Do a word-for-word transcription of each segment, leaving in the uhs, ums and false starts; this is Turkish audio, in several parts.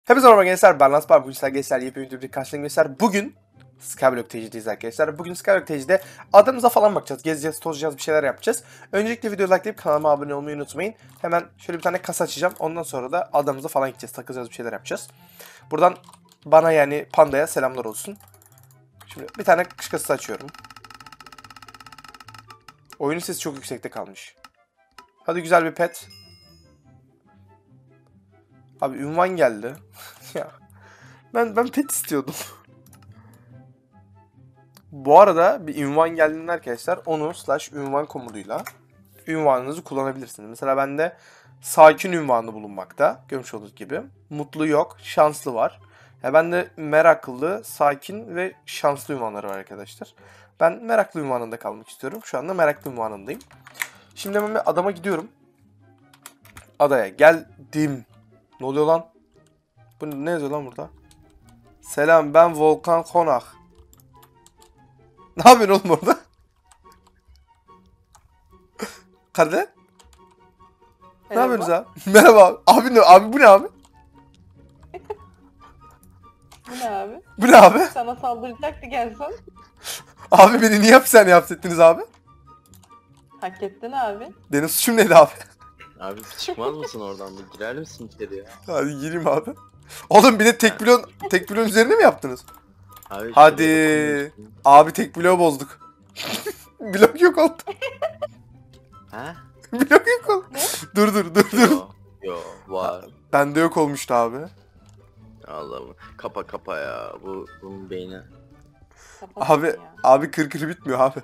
Hepinize merhaba gençler, ben Laspar. Bugün sizler gençler yepyeni bir karşılayın gençler. Bugün Skyblock T C'deyiz arkadaşlar. Bugün Skyblock T C'de adamıza falan bakacağız. Gezeceğiz, tozacağız, bir şeyler yapacağız. Öncelikle videoyu likelayıp kanalıma abone olmayı unutmayın. Hemen şöyle bir tane kasa açacağım. Ondan sonra da adamıza falan gideceğiz. Takılacağız, bir şeyler yapacağız. Buradan bana yani Panda'ya selamlar olsun. Şimdi bir tane kış kasası açıyorum. Oyunun sesi çok yüksekte kalmış. Hadi güzel bir pet. Abi ünvan geldi. Ya ben ben pet istiyordum. Bu arada bir ünvan geldiğinde arkadaşlar onu slash ünvan komutuyla ünvanınızı kullanabilirsiniz. Mesela bende sakin ünvanı bulunmakta. Görmüş olduğunuz gibi. Mutlu yok, şanslı var. Ya bende meraklı, sakin ve şanslı ünvanları var arkadaşlar. Ben meraklı ünvanında kalmak istiyorum. Şu anda meraklı ünvanındayım. Şimdi hemen bir adama gidiyorum. Adaya geldim. Ne oluyor lan? Bu ne yazıyor lan burada? Selam, ben Volkan Konak. Ne yapıyorsun oğlum orada? Kardeş? Ne yapıyorsunuz abi? Merhaba. Abi ne? Abi bu ne abi? Bu ne abi? Bu ne abi? Sana saldıracaktı gelsen. Abi beni niye hapishaneye hapsettiniz abi? Hak ettin abi. Benim suçum neydi abi? Abi çıkmaz mısın oradan? Bir girer misin içeri ya? Hadi gireyim abi. Oğlum bir de tek blon, tek blon üzerine mi yaptınız? Abi Hadi. şuraya dokunmuyorsun. Abi tek bloğu bozduk. Blok yok oldu. Ha? Blok yok oldu. Dur dur dur dur. Yo, yo var. Bende yok olmuştu abi. Allah'ım. Kapa kapa ya. Bu bunun beyni. Kapat Abi ya. abi kır kır bitmiyor abi.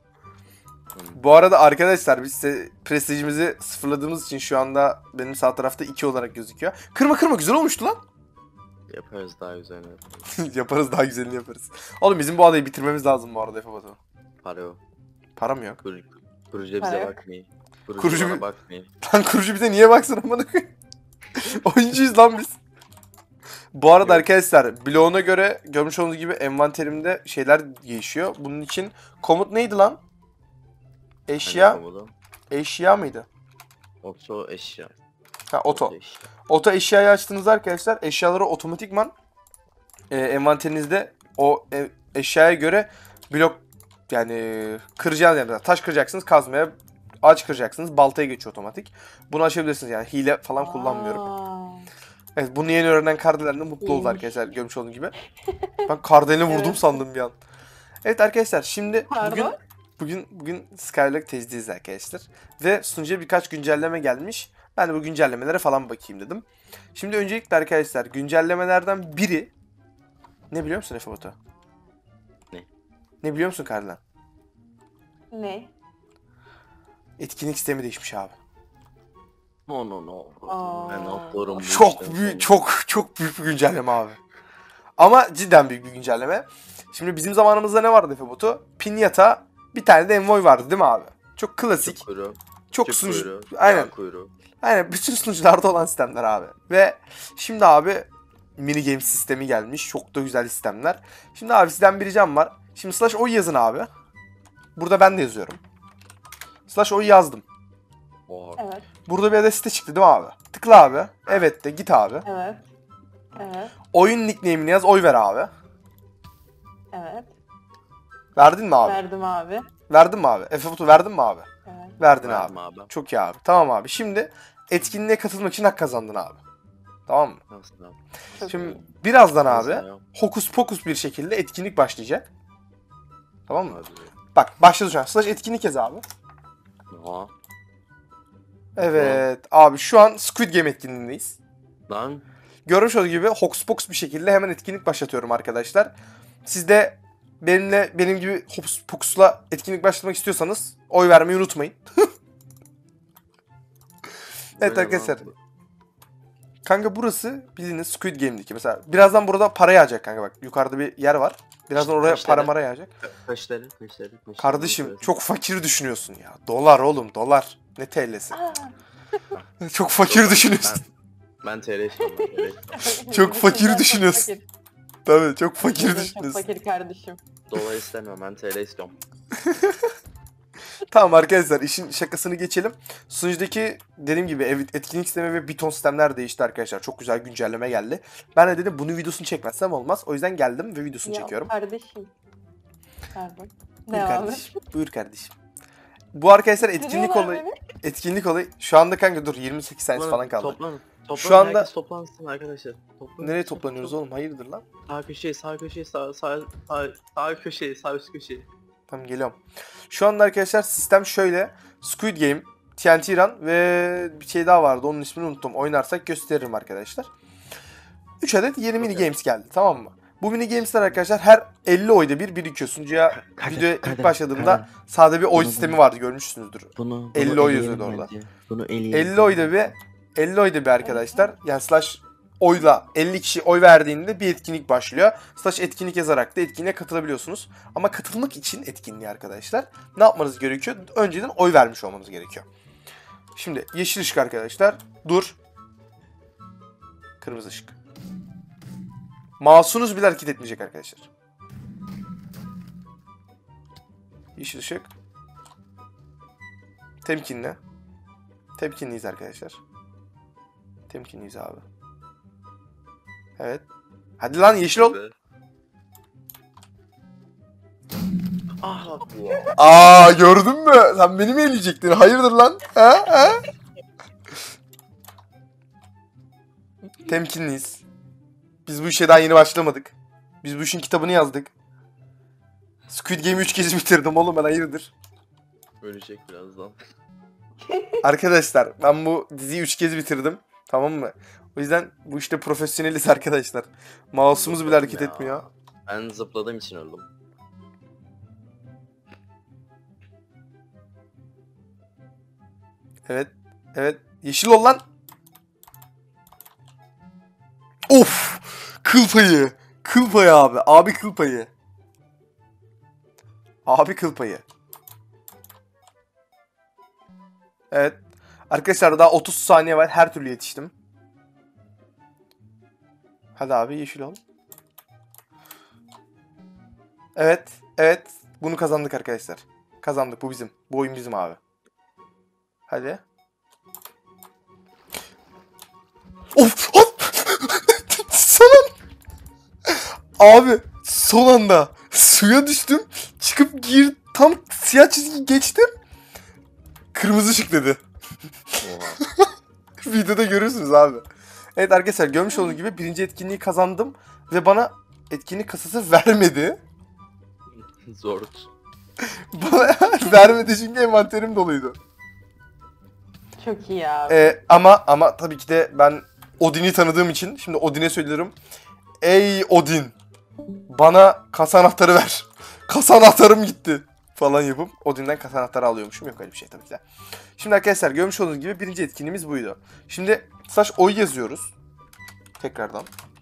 Bu arada arkadaşlar biz size prestijimizi sıfırladığımız için şu anda benim sağ tarafta iki olarak gözüküyor. Kırma kırma, güzel olmuştu lan. Yaparız daha güzel yaparız. Yaparız, daha güzelini yaparız. Oğlum bizim bu adayı bitirmemiz lazım bu arada, yapamadım. Para yok. Param yok. Kur, kurucu Para bize yok. bakmayın. Kurucu, Kurucu bana bi- bakmayın. Lan kurucu bize niye baksın amına koyayım? Oyuncuyuz lan biz. Bu arada Yok. arkadaşlar bloğuna göre görmüş olduğunuz gibi envanterimde şeyler değişiyor. Bunun için komut neydi lan? Eşya, Hani komodo? eşya mıydı? Oto eşya. Ha oto. eşya. Oto eşyayı açtığınızda arkadaşlar eşyaları otomatikman e, envanterinizde o e, eşyaya göre blok yani kıracağınız, yani taş kıracaksınız, kazmaya, ağaç kıracaksınız, baltaya geçiyor otomatik. Bunu açabilirsiniz, yani hile falan kullanmıyorum. Aa, Evet, bunu yeni öğrenen Kardelen de mutlu oldu İyiymiş. arkadaşlar, görmüş olduğunuz gibi. Ben Kardelen'i vurdum Evet. sandım bir an. Evet arkadaşlar, şimdi Pardon? bugün bugün bugün Skyblock tezdeyiz arkadaşlar. Ve sunucuya birkaç güncelleme gelmiş. Ben de bu güncellemelere falan bakayım dedim. Şimdi öncelikle arkadaşlar güncellemelerden biri ne biliyor musun Efe Batu? Ne? Ne biliyor musun Kardelen? ne? Etkinlik sistemi değişmiş abi. No no no. Aa. Ben atlarım. bu Çok işten büyük, sonra. çok çok büyük bir güncelleme abi. Ama cidden büyük bir güncelleme. Şimdi bizim zamanımızda ne vardı Efe Batu? Pinyata, bir tane de envoy vardı değil mi abi? Çok klasik. Çok kuyruğu. Çok Çok sunucu. kuyruğu. Aynen. yağ kuyruğu. Aynen bütün sunucularda olan sistemler abi. Ve şimdi abi mini game sistemi gelmiş. Çok da güzel sistemler. Şimdi abi sizden bir ricam var. Şimdi slash oy yazın abi. Burada ben de yazıyorum. Slash oy yazdım. Oha. Evet, Burada bir adet site çıktı değil mi abi? Tıkla abi. Evet de git abi. evet. Evet, Oyun nickname'ini yaz, oy ver abi. evet. Verdin mi abi? Verdim abi. Verdin mi abi? Efe Batu verdin mi abi? Evet. Verdin Verdim abi. abi. Çok iyi abi. Tamam abi. Şimdi etkinliğe katılmak için hak kazandın abi. Tamam mı? Nasıl abi? Çok Şimdi iyi. birazdan Nasıl abi ya? hokus pokus bir şekilde etkinlik başlayacak. Tamam mı? Hadi. Bak başladı şu an. Slash etkinlik yaz abi. Oha. Evet abi, şu an Squid Game etkinliğindeyiz. Lan. Görmüş olduğunuz gibi hokus pokus bir şekilde hemen etkinlik başlatıyorum arkadaşlar. Siz de benimle benim gibi hokus pokusla etkinlik başlatmak istiyorsanız oy vermeyi unutmayın. Evet Böyle arkadaşlar. lan. Kanka burası bildiğiniz Squid Game'deki. Mesela birazdan burada para yağacak kanka, bak. Yukarıda bir yer var. Birazdan oraya Kaç para tane? mara yağacak. Kaşları, kaşları, kaşları. Kardeşim çok fakir düşünüyorsun ya. Dolar oğlum, dolar. Ne T L'si? Aa, Çok fakir düşünüyorsun. Ben, ben T L istiyorum. Ben T L istiyorum. Çok fakir Çok düşünüyorsun. fakir. Tabii çok fakir Çok düşünüyorsun. fakir kardeşim. Dolar istemiyorum. Ben T L istiyorum. Tamam arkadaşlar, işin şakasını geçelim. Sunucudaki dediğim gibi ev- etkinlik sistemi ve bir ton sistemler değişti arkadaşlar. Çok güzel güncelleme geldi. Ben de dedim bunu videosunu çekmezsem olmaz. O yüzden geldim ve videosunu Ya çekiyorum. kardeşim. Pardon. Buyur Devam et. kardeşim. Buyur kardeşim. Bu arkadaşlar etkinlik Kırıyorlar olayı. beni. Etkinlik olayı. Şu anda kanka dur yirmi sekiz saniye falan kaldı. Toplanın. Toplanın. Şu anda- Herkes toplansın arkadaşlar. Toplanın. Nereye toplanıyoruz oğlum? Hayırdır lan? Sağ köşeye, sağ köşeye, sağ sağ sağ, sağ köşeye, sağ üst köşeye. Tamam geliyorum. Şu anda arkadaşlar sistem şöyle. Squid Game, T N T Run ve bir şey daha vardı. Onun ismini unuttum. Oynarsak gösteririm arkadaşlar. üç adet yeni mini games geldi, tamam mı? Bu mini gamesler arkadaşlar her elli oyda bir birikiyor. Sunucuya Kadir, video ilk Kadir, başladığında Kadir. sade bir oy Bunu- sistemi vardı, görmüşsünüzdür. Bunu, elli bunu oy eleyelim yazıyordu orada. bence. Bunu eleyelim. elli oyda bir elli oyda bir arkadaşlar. Yani slash oyla elli kişi oy verdiğinde bir etkinlik başlıyor. Slash etkinlik yazarak da etkinliğe katılabiliyorsunuz. Ama katılmak için etkinliğe arkadaşlar ne yapmanız gerekiyor? Önceden oy vermiş olmanız gerekiyor. Şimdi yeşil ışık arkadaşlar. Dur. Kırmızı ışık. Mouse'unuz bile hareket etmeyecek arkadaşlar. Yeşil ışık. Temkinli. Temkinliyiz arkadaşlar. Temkinliyiz abi. Evet. Hadi lan yeşil ol. Ah. Aa gördün mü? Sen beni mi eleyecektin? Hayırdır lan? Ha? Ha? Temkinliyiz. Biz bu işe daha yeni başlamadık. Biz bu işin kitabını yazdık. Squid Game'i üç kez bitirdim oğlum, ben hayırdır? Ölecek birazdan. Arkadaşlar ben bu diziyi üç kez bitirdim. Tamam mı? O yüzden bu işte profesyoneliz arkadaşlar. Mouse'umuz bile hareket Ya. etmiyor. Ben zıpladığım için öldüm. Evet. Evet. Yeşil ol lan. Of! Kıl payı. Kıl payı abi. Abi kıl payı. Abi kıl payı. Evet. Arkadaşlar daha otuz saniye var. Her türlü yetiştim. Hadi abi yeşil ol. Evet. Evet. Bunu kazandık arkadaşlar. Kazandık. Bu bizim. Bu oyun bizim abi. Hadi. Of! Hop! Son an... Abi son anda suya düştüm. Çıkıp gir tam siyah çizgi geçtim. Kırmızı ışık dedi. Oha. Videoda görürsünüz abi. Evet arkadaşlar görmüş olduğunuz gibi birinci etkinliği kazandım. Ve bana etkinlik kasası vermedi. Zor. Bana vermedi çünkü envanterim doluydu. Çok iyi abi. Ee, ama ama tabii ki de ben Odin'i tanıdığım için şimdi Odin'e söylüyorum. Ey Odin, bana kasa anahtarı ver. Kasa anahtarım gitti falan yapıp Odin'den kasa anahtarı alıyormuşum. Yok öyle bir şey tabii ki de. Şimdi arkadaşlar görmüş olduğunuz gibi birinci etkinliğimiz buydu. Şimdi slash oy yazıyoruz. Tekrardan.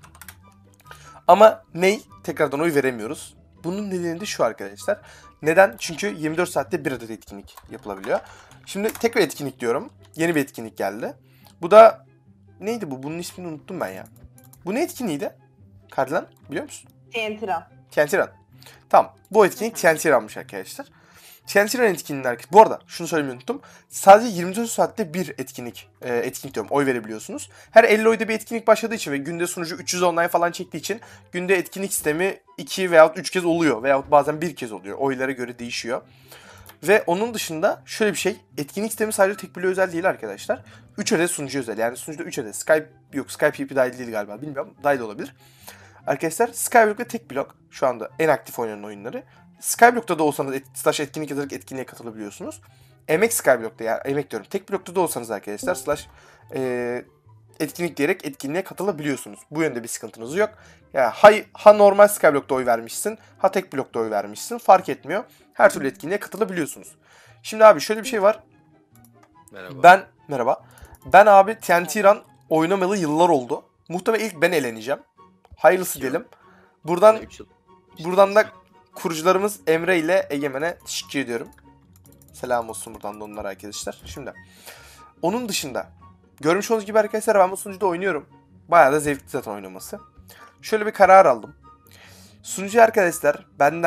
Ama ney? Tekrardan oy veremiyoruz. Bunun nedeni de şu arkadaşlar. Neden? Çünkü yirmi dört saatte bir adet etkinlik yapılabiliyor. Şimdi tekrar etkinlik diyorum. Yeni bir etkinlik geldi. Bu da neydi bu? Bunun ismini unuttum ben ya. Bu ne etkinliğiydi? Kardilan biliyor musun? T N T Run. T N T Run. Tamam. Bu etkinlik T N T Run'mış arkadaşlar. T N T Run etkinliği. Bu arada şunu söylemeyi unuttum. Sadece yirmi dört saatte bir etkinlik, e, etkinlik diyorum, oy verebiliyorsunuz. Her elli oyda bir etkinlik başladığı için ve günde sunucu üç yüz online falan çektiği için günde etkinlik sistemi iki veyahut üç kez oluyor. Veyahut bazen bir kez oluyor. Oylara göre değişiyor. Ve onun dışında şöyle bir şey. Etkinlik sistemi sadece tek bloğa özel değil arkadaşlar. üç adet sunucu özel. Yani sunucuda üç adet. Skype yok. Skype P P dahil değil galiba. Bilmiyorum. Dahil olabilir. Arkadaşlar Skyblock'ta tek blok. Şu anda en aktif oynanan oyunları. Skyblock'ta da olsanız et, slash etkinlik yazarak etkinliğe katılabiliyorsunuz. Emek Skyblock'ta yani emek diyorum. Tek blokta da olsanız arkadaşlar slash e, etkinlik diyerek etkinliğe katılabiliyorsunuz. Bu yönde bir sıkıntınız yok. Yani ha, ha normal Skyblock'ta oy vermişsin, ha tek blokta oy vermişsin. Fark etmiyor. Her türlü etkinliğe katılabiliyorsunuz. Şimdi abi şöyle bir şey var. Merhaba. Ben merhaba. Ben abi T N T Run oynamalı yıllar oldu. Muhtemelen ilk ben eğleneceğim. Hayırlısı diyelim. Buradan üç yıl. buradan da kurucularımız Emre ile Egemen'e teşekkür ediyorum. Selam olsun buradan da onlara arkadaşlar. Şimdi onun dışında görmüş olduğunuz gibi arkadaşlar ben bu sunucuda oynuyorum. Bayağı da zevkli zaten oynaması. Şöyle bir karar aldım. Sunucu arkadaşlar benden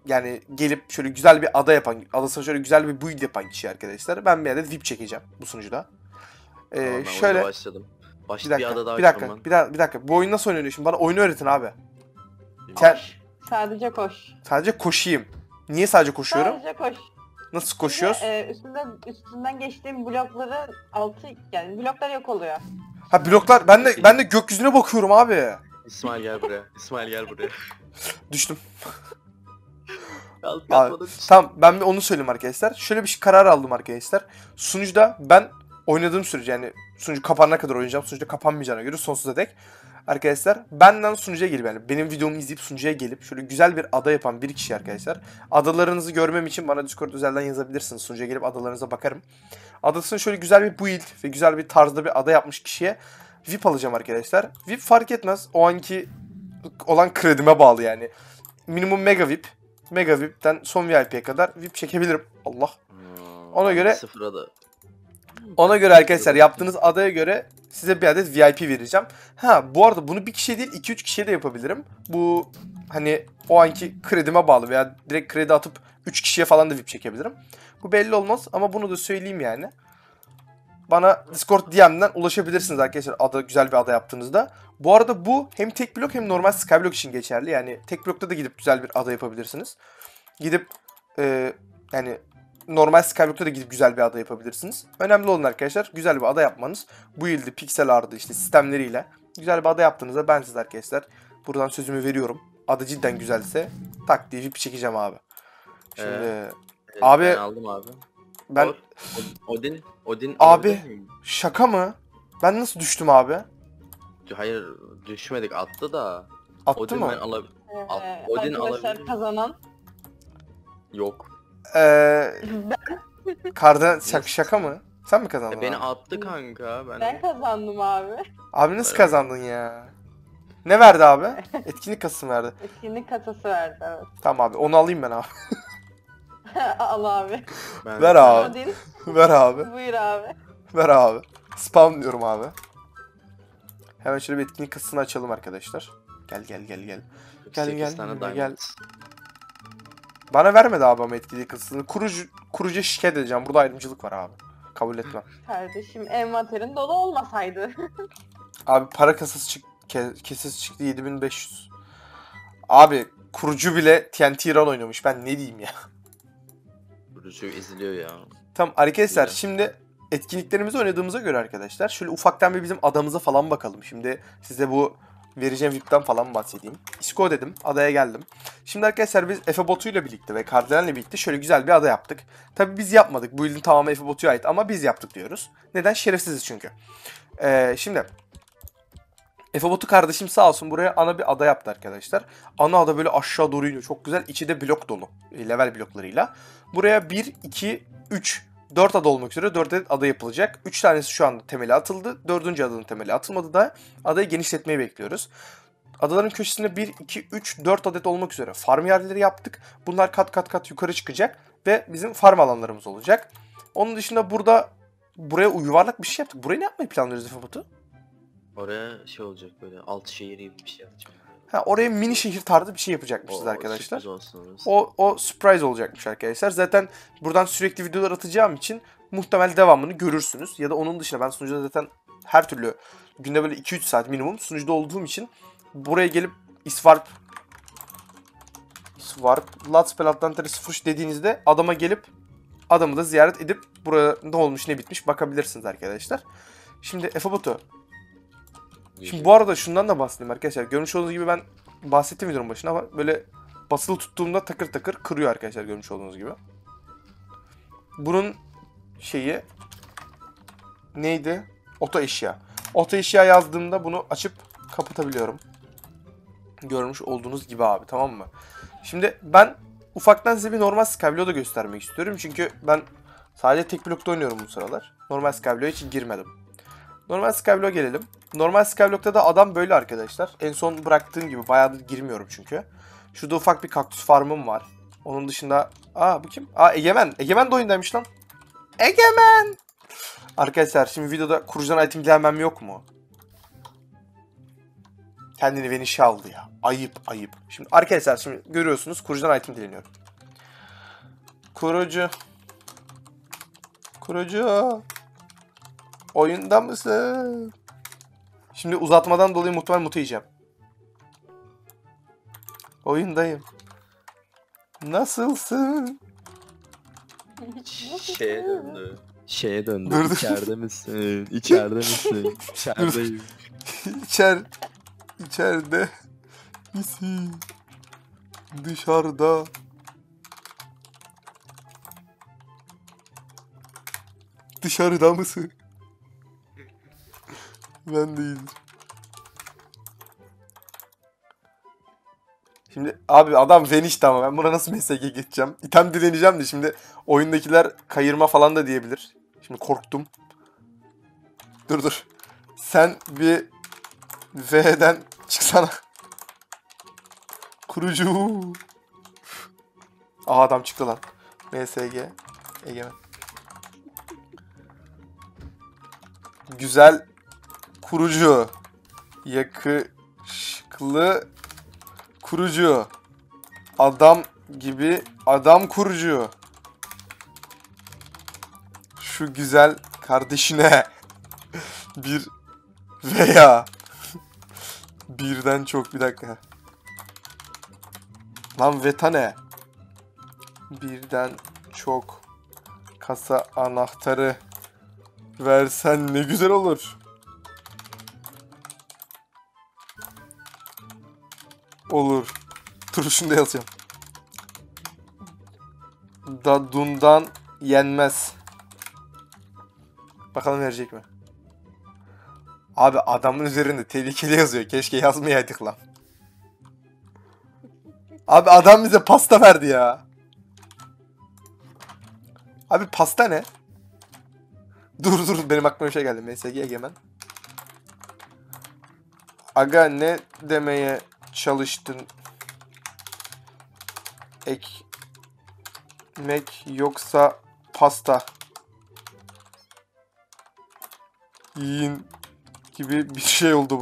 yani gelip şöyle güzel bir ada yapan, adasına şöyle güzel bir build yapan kişi arkadaşlar. Ben bir adet V I P çekeceğim bu sunucuda. Ee, Tamam, ben şöyle oyuna başladım. Baş bir bir, dakika, ada daha bir dakika, açıyorum bir dakika, bir dakika. Bu oyun nasıl oynanıyor şimdi? Bana oyunu öğretin abi. ben. Sen- Sadece koş. Sadece koşayım. Niye sadece koşuyorum? Sadece koş. Nasıl koşuyoruz? Ve, e, üstünden, üstünden geçtiğim blokları altı yani bloklar yok oluyor. Ha bloklar. Ben de ben de gökyüzüne bakıyorum abi. İsmail gel buraya. İsmail gel buraya. Düştüm. Alt Abi, katmadım. tamam ben bir onu söyleyeyim arkadaşlar. Şöyle bir şey karar aldım arkadaşlar. Sunucuda ben oynadığım sürece yani sunucu kapanana kadar oynayacağım. Sunucuda kapanmayacağına göre sonsuza dek. Arkadaşlar benden sunucuya gelip yani benim videomu izleyip sunucuya gelip şöyle güzel bir ada yapan bir kişi arkadaşlar. Adalarınızı görmem için bana Discord özelden yazabilirsiniz. Sunucuya gelip adalarınıza bakarım. Adasını şöyle güzel bir build ve güzel bir tarzda bir ada yapmış kişiye V I P alacağım arkadaşlar. V I P fark etmez. O anki olan kredime bağlı yani. Minimum mega V I P. Mega V I P'ten son V I P'ye kadar V I P çekebilirim. Allah. Hmm, Ona göre- Sıfıra da. Ona göre arkadaşlar yaptığınız adaya göre size bir adet V I P vereceğim. Ha bu arada bunu bir kişiye değil iki üç kişiye de yapabilirim. Bu hani o anki kredime bağlı veya direkt kredi atıp üç kişiye falan da V I P çekebilirim. Bu belli olmaz ama bunu da söyleyeyim yani. Bana Discord D M'den ulaşabilirsiniz arkadaşlar ada, güzel bir ada yaptığınızda. Bu arada bu hem tek blok hem normal skyblock için geçerli. Yani tek blokta da gidip güzel bir ada yapabilirsiniz. Gidip e, yani normal skyblockta da gidip güzel bir ada yapabilirsiniz. Önemli olan arkadaşlar güzel bir ada yapmanız. Bu yılda pixel art'ı işte sistemleriyle güzel bir ada yaptığınızda ben size arkadaşlar buradan sözümü veriyorum. Ada cidden güzelse tak diye V I P çekeceğim abi. Şimdi Evet, Abi- Ben aldım abi. ben Or- Odin. Odin. Abi. alabilir miyim? şaka mı? Ben nasıl düştüm abi? Hayır düşmedik attı da. Attı Odin mı? ben alabilirim. Ee, Al- Odin arkadaşlar alabilir. kazanan Yok. Ee, ben, Kardan şaka, şaka mı? Sen mi kazandın E, beni abi? attı kanka. Ben, ben kazandım abi. Abi nasıl Evet. kazandın ya? Ne verdi abi? Etkinlik kasası mı verdi? Etkinlik kasası verdi evet. Tamam abi onu alayım ben abi. Al abi. ben Ver abi. Odin Ver abi. buyur abi. Ver abi. Spam diyorum abi. Hemen şöyle bir etkinlik kasasını açalım arkadaşlar. Gel gel gel gel. Gel, sekiz gel, tane gel, diamond. gel. Bana vermedi abi ama etkinlik kasasını. Kurucu, kurucuya şikayet edeceğim. Burada ayrımcılık var abi. Kabul etmem. Kardeşim envanterin dolu olmasaydı. Abi para kasası çık ke kesesi çıktı yedi bin beş yüz. Abi kurucu bile T N T Run oynamış. Ben ne diyeyim ya. Vurucu eziliyor ya. Tamam arkadaşlar Güzel. şimdi etkinliklerimizi oynadığımıza göre arkadaşlar şöyle ufaktan bir bizim adamıza falan bakalım. Şimdi size bu vereceğim V I P'ten falan bahsedeyim. İsko dedim. Adaya geldim. Şimdi arkadaşlar biz Efe botuyla birlikte ve Kardelen'le birlikte şöyle güzel bir ada yaptık. Tabi biz yapmadık. Bu ilin tamamı Efe botuya ait ama biz yaptık diyoruz. Neden? Şerefsiziz çünkü. Ee, şimdi Efe botu kardeşim sağ olsun buraya ana bir ada yaptı arkadaşlar. Ana ada böyle aşağı doğru iniyor. Çok güzel. İçi de blok dolu. Level bloklarıyla. Buraya bir, iki, üç, dört ada olmak üzere dört adet ada yapılacak. üç tanesi şu anda temeli atıldı. dördüncü adanın temeli atılmadı da adayı genişletmeyi bekliyoruz. Adaların köşesinde bir, iki, üç, dört adet olmak üzere farm yerleri yaptık. Bunlar kat kat kat yukarı çıkacak ve bizim farm alanlarımız olacak. Onun dışında burada buraya yuvarlak bir şey yaptık. Buraya ne yapmayı planlıyoruz Efe botu? Oraya şey olacak böyle alt şehir gibi bir şey yapacağım. Ha, oraya mini şehir tarzı bir şey yapacakmışız O- arkadaşlar. sürpriz olsun. O, o surprise olacakmış arkadaşlar. Zaten buradan sürekli videolar atacağım için muhtemel devamını görürsünüz. Ya da onun dışında ben sunucuda zaten her türlü günde böyle iki üç saat minimum sunucuda olduğum için buraya gelip iswarp iswarp Latspel Atlantis sıfır üç dediğinizde adama gelip adamı da ziyaret edip buraya ne olmuş ne bitmiş bakabilirsiniz arkadaşlar. Şimdi Efe Batu. Şimdi bu arada şundan da bahsedeyim arkadaşlar. Görmüş olduğunuz gibi ben bahsettim videonun başına ama böyle basılı tuttuğumda takır takır kırıyor arkadaşlar görmüş olduğunuz gibi. Bunun şeyi neydi? Oto eşya. Oto eşya yazdığımda bunu açıp kapatabiliyorum. Görmüş olduğunuz gibi abi, tamam mı? Şimdi ben ufaktan size bir normal Skyblock'u da göstermek istiyorum. Çünkü ben sadece tek blokta oynuyorum bu sıralar. Normal Skyblock'a hiç girmedim. Normal Skyblock'a gelelim. Normal Skyblock'ta da adam böyle arkadaşlar. En son bıraktığım gibi bayağıdır girmiyorum çünkü. Şurada ufak bir kaktüs farmım var. Onun dışında... Aa bu kim? Aa Egemen. Egemen de oyundaymış lan. Egemen! Arkadaşlar şimdi videoda kurucudan item dilenmem yok mu? Kendini venişe aldı ya. Ayıp ayıp. Şimdi arkadaşlar şimdi görüyorsunuz kurucudan item dileniyorum. Kurucu. Kurucu. Oyunda mısın? Şimdi uzatmadan dolayı muhtemelen mutu yiyeceğim. Oyundayım. Nasılsın? Şeye döndü. Şeye döndü. Dur, dur. İçeride misin? İçeride misin? İçerideyim. İçer, içeride misin? Dışarıda. Dışarıda mısın? Ben değilim. Şimdi abi adam Veniş'ti ama ben buna nasıl M S G geçeceğim? İtem de deneyeceğim de şimdi oyundakiler kayırma falan da diyebilir. Şimdi korktum. Dur dur. Sen bir V'den çıksana. Kurucu. Aa adam çıktı lan. M S G. Egemen. Güzel kurucu. Yakışıklı kurucu. Adam gibi adam kurucu. Şu güzel kardeşine bir veya birden çok bir dakika. Lan veta ne? Birden çok kasa anahtarı versen ne güzel olur. Olur. Dur şunu da yazacağım. Dadundan yenmez. Bakalım verecek mi? Abi adamın üzerinde tehlikeli yazıyor. Keşke yazmayaydık lan. Abi adam bize pasta verdi ya. Abi pasta ne? Dur dur benim aklıma bir şey geldi. M S G Egemen. Aga ne demeye çalıştın? Ekmek yoksa pasta. Yiyin gibi bir şey oldu bu.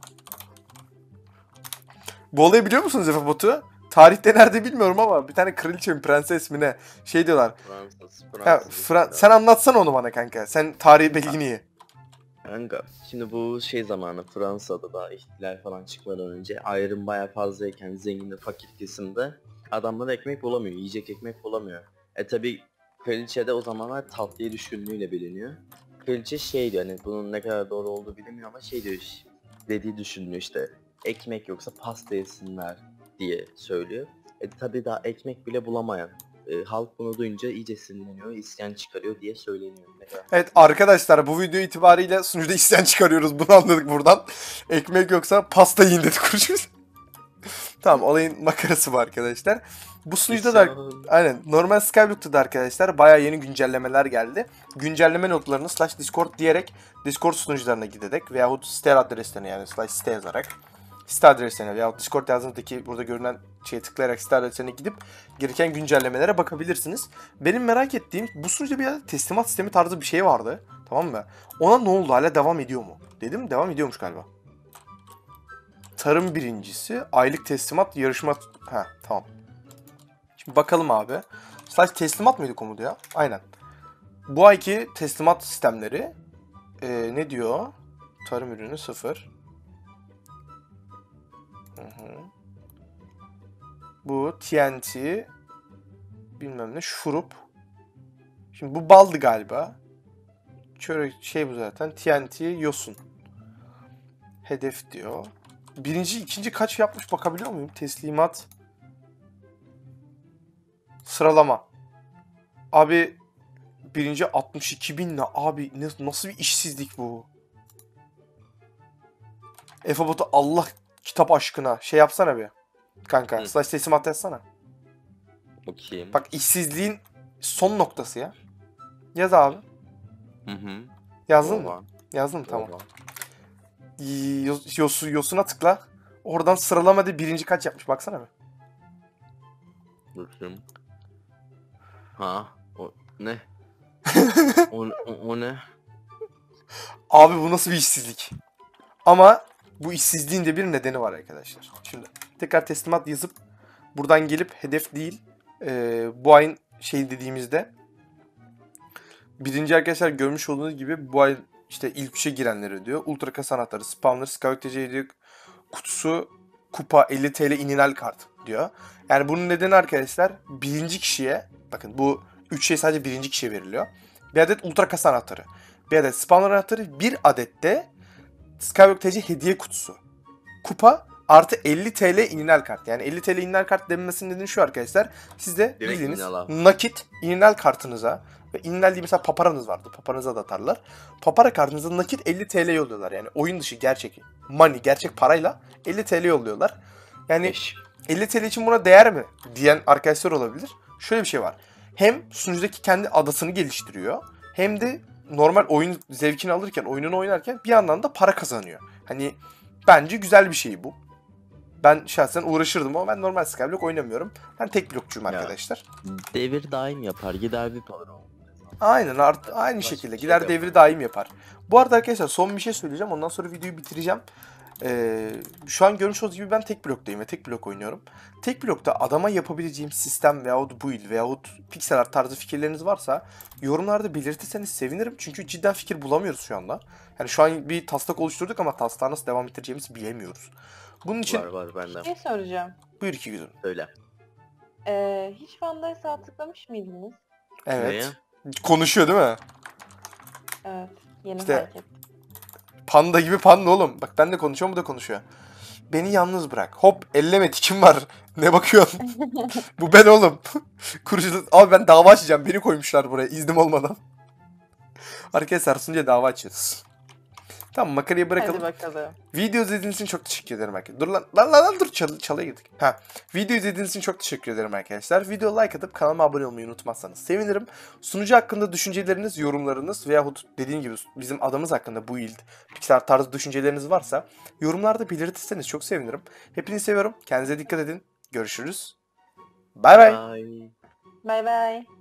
Bu olayı biliyor musunuz Efe Batu? Tarihte nerede bilmiyorum ama bir tane kraliçe mi prenses mi ne şey diyorlar. Fransız, Ha, Fransız. Fra- sen anlatsana onu bana kanka. Sen tarihi bilgini iyi. Kanka şimdi bu şey zamanı Fransa'da da ihtilal falan çıkmadan önce ayrım bayağı fazlayken zengin ve fakir kesimde adamlar ekmek bulamıyor, yiyecek ekmek bulamıyor. E tabi kraliçe de o zamanlar tatlıya düşkünlüğüyle biliniyor. Kraliçe şey diyor hani bunun ne kadar doğru olduğu bilinmiyor ama şey diyor dediği düşünülüyor işte ekmek yoksa pasta yesinler diye söylüyor. E tabi daha ekmek bile bulamayan e, halk bunu duyunca iyice sinirleniyor, isyan çıkarıyor diye söyleniyor. Ne kadar Evet arkadaşlar bu video itibariyle sunucuda isyan çıkarıyoruz. Bunu anladık buradan. Ekmek yoksa pasta yiyin dedik kurucuyuz. Tamam olayın makarası bu arkadaşlar. Bu sunucuda da İsyan. aynen normal Skyblock'ta da arkadaşlar bayağı yeni güncellemeler geldi. Güncelleme notlarını slash discord diyerek Discord sunucularına giderek veyahut site adreslerine yani slash site yazarak site adreslerine veyahut Discord yazdığınızdaki burada görünen şeye tıklayarak site adreslerine gidip gereken güncellemelere bakabilirsiniz. Benim merak ettiğim bu sunucuda bir teslimat sistemi tarzı bir şey vardı. Tamam mı? Ona ne oldu? Hala devam ediyor mu? Dedim devam ediyormuş galiba. Tarım birincisi, aylık teslimat, yarışma... Ha tamam. Şimdi bakalım abi. Sadece teslimat mıydı komodu ya? Aynen. Bu ayki teslimat sistemleri ee, ne diyor? Tarım ürünü sıfır. Hı hı. Bu T N T bilmem ne şurup. Şimdi bu baldı galiba. Şöyle şey bu zaten. T N T yosun. Hedef diyor. Birinci, ikinci kaç yapmış bakabiliyor muyum? Teslimat. Sıralama. Abi birinci altmış iki bin ne? Abi nasıl bir işsizlik bu? Efe Batu Allah kitap aşkına şey yapsana bir. Kanka Hı. slash teslimat yazsana. Bakayım. Bak işsizliğin son noktası ya. Yaz abi. Hı hı. Yazdın Tamam. mı? Yazdım tamam. Tamam. Yos, yosu, yosuna tıkla. Oradan sıralamada birinci kaç yapmış baksana bir. Bakayım. Ha, o ne? o, o, o ne? Abi bu nasıl bir işsizlik? Ama bu işsizliğin de bir nedeni var arkadaşlar. Şimdi tekrar teslimat yazıp buradan gelip hedef değil e, bu ayın şey dediğimizde birinci arkadaşlar görmüş olduğunuz gibi bu ay işte ilk üçe girenleri diyor. Ultra kasa anahtarı, spawner, Skyward diyor. Kutusu, kupa, elli T L ininal kart diyor. Yani bunun nedeni arkadaşlar birinci kişiye, bakın bu üç şey sadece birinci kişiye veriliyor. Bir adet ultra kasa anahtarı, bir adet spawner anahtarı, bir adet de Skyward T C hediye kutusu. Kupa artı elli T L ininal kart. Yani elli T L ininal kart denmesinin nedeni şu arkadaşlar. Siz de Direkt bildiğiniz ininal abi. nakit ininal kartınıza ve ininal diye mesela paparanız vardı. Paparanıza da atarlar. Papara kartınıza nakit elli T L yolluyorlar. Yani oyun dışı gerçek money, gerçek parayla elli T L yolluyorlar. Yani Eş. elli T L için buna değer mi diyen arkadaşlar olabilir. Şöyle bir şey var. Hem sunucudaki kendi adasını geliştiriyor. Hem de normal oyun zevkini alırken, oyununu oynarken bir yandan da para kazanıyor. Hani bence güzel bir şey bu. Ben şahsen uğraşırdım ama ben normal Skyblock oynamıyorum. Ben tek blokçuyum Ya. arkadaşlar. Devir daim yapar. Gider bir alır o. Aynen art aynı Başka şekilde bir şey gider de devri yapar. daim yapar. Bu arada arkadaşlar son bir şey söyleyeceğim. Ondan sonra videoyu bitireceğim. Ee, şu an görmüş olduğunuz gibi ben tek bloktayım ve tek blok oynuyorum. Tek blokta adama yapabileceğim sistem veyahut build veyahut pixel art tarzı fikirleriniz varsa yorumlarda belirtirseniz sevinirim. Çünkü cidden fikir bulamıyoruz şu anda. Yani şu an bir taslak oluşturduk ama taslağı nasıl devam ettireceğimizi bilemiyoruz. Bunun için Var var bende. Ne soracağım? buyur iki gözüm. Söyle. Ee, hiç Vanda'ya sağ tıklamış mıydınız? Evet. Neye? Konuşuyor değil mi? Evet. Yeni İşte- fark ettim. Panda gibi panda oğlum. Bak ben de konuşuyorum, bu da konuşuyor. Beni yalnız bırak. Hop elleme, tikim var. Ne bakıyorsun? Bu ben oğlum. Kurucu... Abi ben dava açacağım. Beni koymuşlar buraya iznim olmadan. Arkadaşlar sunucuya dava açıyoruz. Tamam makarayı bırakalım. Hadi bakalım. Video izlediğiniz için çok teşekkür ederim arkadaşlar. Dur lan lan lan, lan dur çal çalaya girdik. Ha. Video izlediğiniz için çok teşekkür ederim arkadaşlar. Video like atıp kanalıma abone olmayı unutmazsanız sevinirim. Sunucu hakkında düşünceleriniz, yorumlarınız veyahut dediğim gibi bizim adamız hakkında bu build, pixel art tarzı düşünceleriniz varsa yorumlarda belirtirseniz çok sevinirim. Hepinizi seviyorum. Kendinize dikkat edin. Görüşürüz. Bay bay. Bye. Bay bay.